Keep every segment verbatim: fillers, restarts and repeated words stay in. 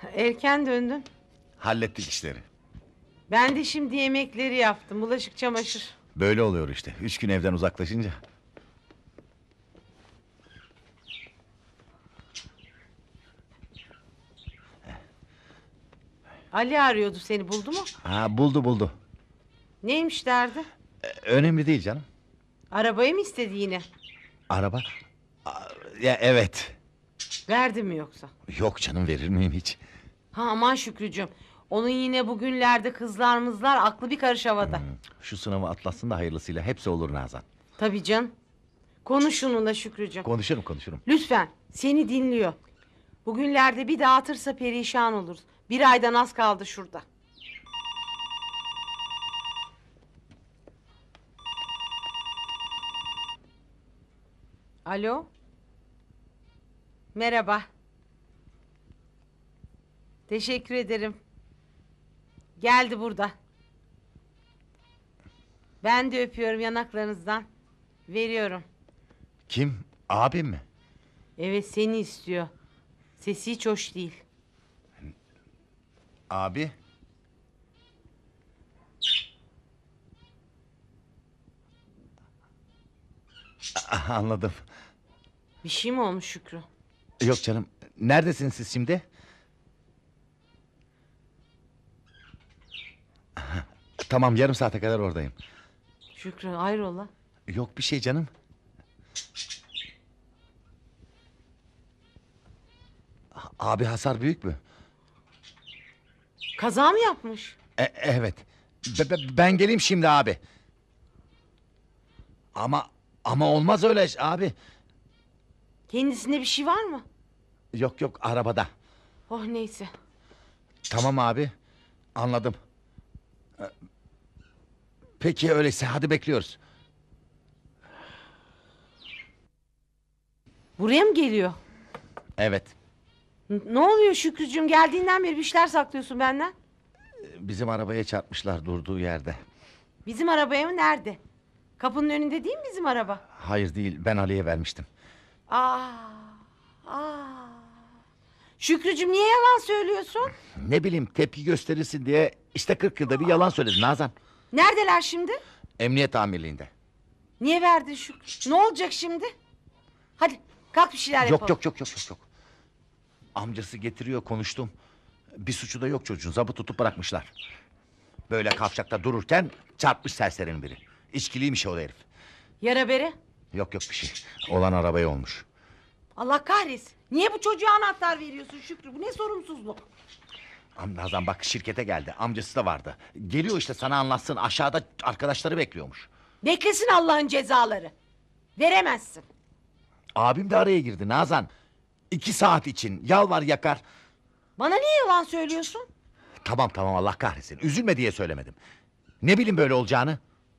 Erken döndün. Hallettik işleri. Ben de şimdi yemekleri yaptım. Bulaşık, çamaşır. Böyle oluyor işte. Üç gün evden uzaklaşınca. Ali arıyordu seni, buldu mu? Ha, buldu buldu. Neymiş derdi? Ee, önemli değil canım. Arabayı mı istedi yine? Araba? Aa, ya evet. Verdi mi yoksa? Yok canım, verir miyim hiç? Ha aman Şükrücüğüm. Onun yine bugünlerde kızlar mızlar aklı bir karış havada. Hmm, şu sınavı atlatsın da hayırlısıyla hepsi olur Nazan. Tabii can. Konuş onunla Şükrücüğüm. Konuşurum konuşurum. Lütfen, seni dinliyor. Bugünlerde bir dağıtırsa perişan oluruz. Bir aydan az kaldı şurada. Alo. Merhaba. Teşekkür ederim. Geldi burada. Ben de öpüyorum yanaklarınızdan. Veriyorum. Kim? Abim mi? Evet, seni istiyor. Sesi hiç hoş değil. Abi. Ah, anladım. Bir şey mi olmuş Şükrü? Yok canım. Neredesiniz siz şimdi? Tamam, yarım saate kadar oradayım. Şükrü hayrola? Yok bir şey canım. Abi, hasar büyük mü? Kaza mı yapmış? E, evet. Be- be- ben geleyim şimdi abi. Ama ama olmaz öyle abi. Kendisinde bir şey var mı? Yok yok, arabada. Oh neyse. Tamam abi. Anladım. E, Peki öyleyse, hadi bekliyoruz. Buraya mı geliyor? Evet. N- ne oluyor Şükrücüğüm? Geldiğinden beri bir işler saklıyorsun benden. Bizim arabaya çarpmışlar durduğu yerde. Bizim arabaya mı, nerede? Kapının önünde değil mi bizim araba? Hayır değil, ben Ali'ye vermiştim. Aa, aa. Şükrücüğüm niye yalan söylüyorsun? Ne bileyim, tepki gösterirsin diye işte kırk yılda bir yalan söyledin Nazan. Neredeler şimdi? Emniyet amirliğinde. Niye verdin Şükrü? Ne olacak şimdi? Hadi kalk bir şeyler Yok yapalım. yok yok yok yok. Amcası getiriyor, konuştum. Bir suçu da yok çocuğun, zabı tutup bırakmışlar. Böyle kavşakta dururken çarpmış serserinin biri. İçkiliymiş o herif. Yara bere. Yok yok bir şey. Olan arabaya olmuş. Allah kahretsin. Niye bu çocuğa anahtar veriyorsun Şükrü? Bu ne sorumsuzluk? Am- Nazan bak, şirkete geldi, amcası da vardı. Geliyor işte, sana anlatsın, aşağıda arkadaşları bekliyormuş. Beklesin Allah'ın cezaları. Veremezsin. Abim de araya girdi Nazan. İki saat için yalvar yakar. Bana niye yalan söylüyorsun? Tamam tamam, Allah kahretsin, üzülme diye söylemedim. Ne bileyim böyle olacağını.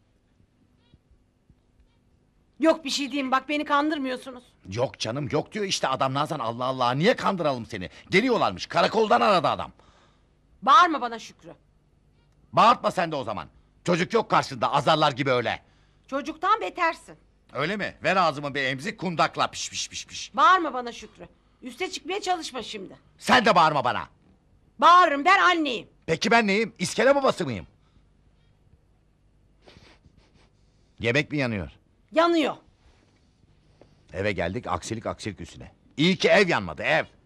Yok bir şey diyeyim, bak beni kandırmıyorsunuz. Yok canım yok diyor işte adam Nazan, Allah Allah, niye kandıralım seni? Geliyorlarmış, karakoldan aradı adam. Bağırma bana Şükrü. Bağırtma sen de o zaman. Çocuk yok karşında, azarlar gibi öyle. Çocuktan betersin. Öyle mi? Ver ağzıma bir emzik, kundakla piş piş piş piş. Bağırma bana Şükrü. Üste çıkmaya çalışma şimdi. Sen de bağırma bana. Bağırırım, ben anneyim. Peki ben neyim? İskele babası mıyım? Yemek mi yanıyor? Yanıyor. Eve geldik, aksilik aksilik üstüne. İyi ki ev yanmadı, ev.